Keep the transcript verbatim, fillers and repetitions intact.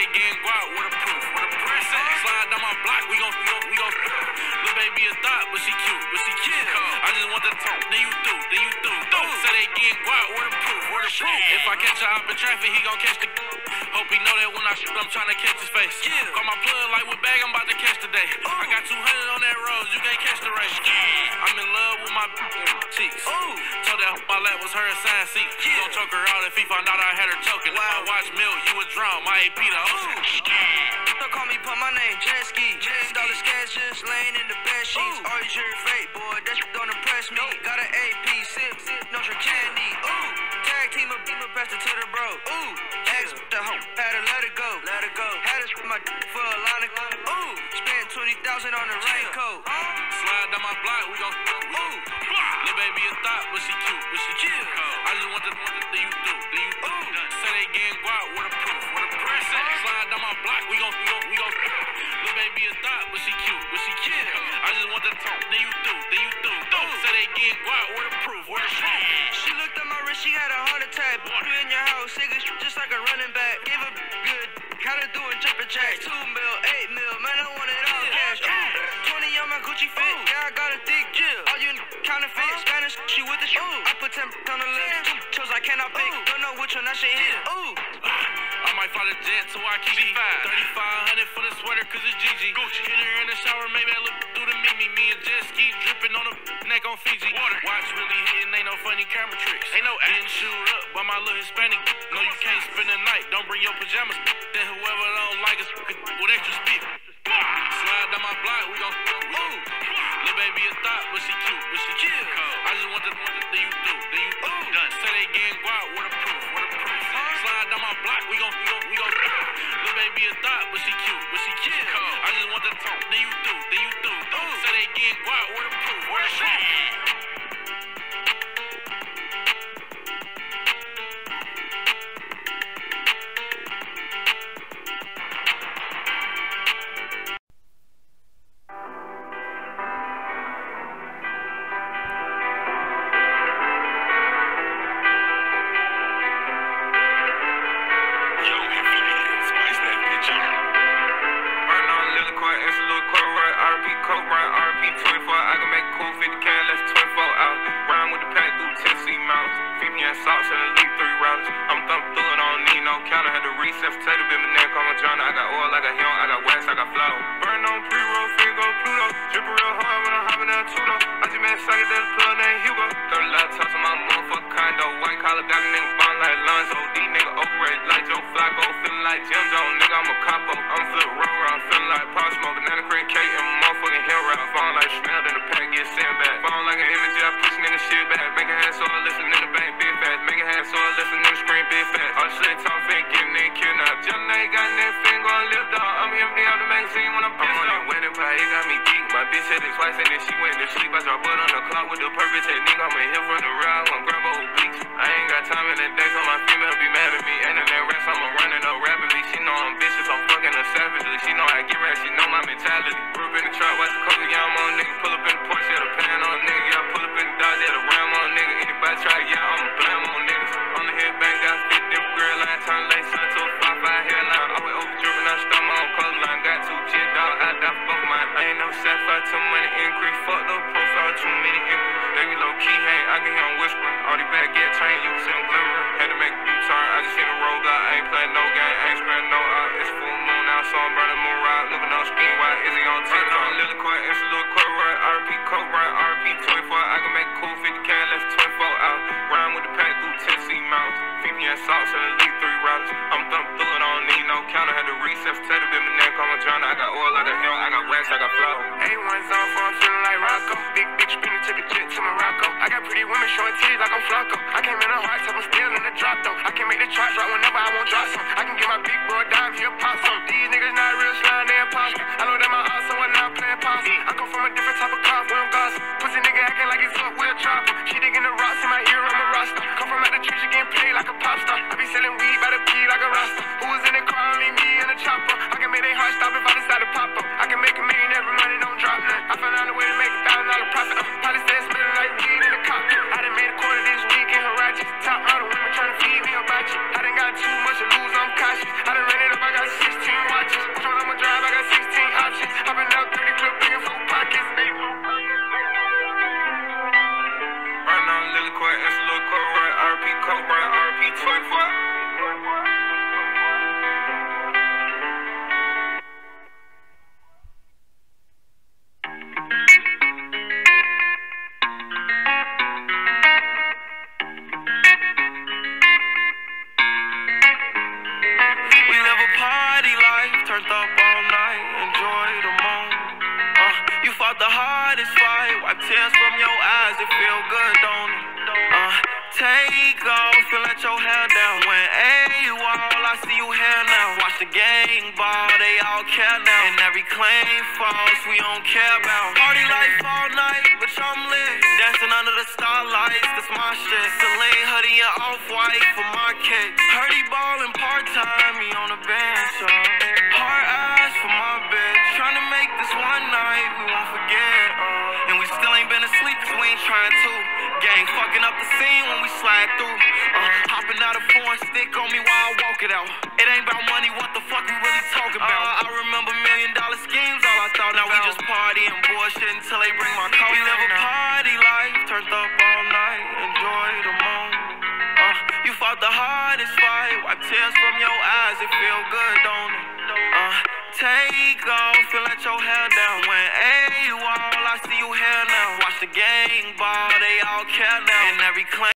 they getting guap with a proof. With a proof. Slide down my block, we gon' we gon' we gon' little baby a thought, but she cute, but she cute. I just want the talk, then you do, then you do. Say they getting guap with a proof, with a proof. If I catch a hop in traffic, he gon' catch the. Hope he know that when I shoot, I'm tryna catch his face. Yeah. Got my plug like what bag I'm about to catch today. Ooh. I got two hundred on that road, you can't catch the race. Yeah. I'm in love with my cheeks. Ooh. Told that my lap was her assigned seat. Yeah. Gon' choke her out if he found out I had her choking. Wow. If I watch Mill, you would drown. My A P the ocean. Don't call me, put my name, jet ski. Jet dollar scans just laying in the bed sheets. Ooh. Always your fate, boy, that shit don't impress me. Nope. Got an A P, sip, sip, no candy. Ooh. Tag team a beamer, pass it to the bro. Ooh. Ex the hoe, had to let it go. Let it go. Had to spit my d for a line of. Ooh. Spent twenty thousand on the raincoat. Slide down my block, we gon' we gon' little baby a thought, but she cute, but she cute. I just want the want the do you do, do you do. Say they getting guap with a proof, with a proof. Slide down my block, we gon' we gon' we gon' little baby a thought, but she cute, but she cute. I just want the talk, then you do, then you do. Say they getting guap with a proof, with a proof. She looked at my wrist, she had a heart attack. You in your house, nigga, just like a running back. Give a good, kinda doing jumping jacks. Two mil, eight mil, man, I want it all cash. Twenty on my Gucci fit, yeah, I got a thick jill. All you counterfeit, Spanish, she with the shoe. I put ten on the list, chose I cannot pick. Don't know which one I should hit. Ooh. I might find a jet to Waikiki. thirty-five hundred for the sweater, cause it's G G. Gucci. Hit her in the shower, maybe I look through the Mimi. Me and jet ski dripping on the neck on Fiji. Water. Watch really hitting, ain't no funny camera tricks. Ain't no getting shoot up by my little Hispanic. No, you can't spend the night, don't bring your pajamas. Then whoever don't like us with extra speed. Slide down my block, we gon' we gon' little baby a thought, but she cute, but she cute. I just want the want the do you do, do you do. Say they getting guap with a proof, with a proof. Slide down my block, we gon' we gon' we gon' little baby a thought, but she cute, but she cute. I just want the talk, then you do, then you do. Say they getting guap with a proof, with a proof. I done got too much to lose, I'm cautious. I done ran turned up all night, enjoy the moment. Uh, you fought the hardest fight, wipe tears from your eyes, it feel good, don't it? Uh, take off and let your hair down. When AWOL, I see you here now. Watch the gang ball, they all care now. And every claim falls, we don't care about. Party life all night, but I'm lit. Dancing under the starlights, that's my shit. Celine hoodie and off-white for my kick. Hurdy ballin' part-time, me on the bench, uh. Hard eyes for my bitch. Tryna make this one night, we won't forget, uh. And we still ain't been asleep, cause we ain't trying to. Gang fucking up the scene when we slide through. Uh, hopping out a foreign stick on me while I walk it out. It ain't about money, what the fuck we really talking about? Uh, I remember million dollar schemes, all I thought. Now we just party and bullshit until they bring my car. We live a party life, turned up all night, enjoy the moment. Uh, you fought the hardest fight, wipe tears from your eyes, it feel good, don't it? Uh, take off and let your hair down. When AWOL, I see you here now. Watch the gang ball, they all care now. And every claim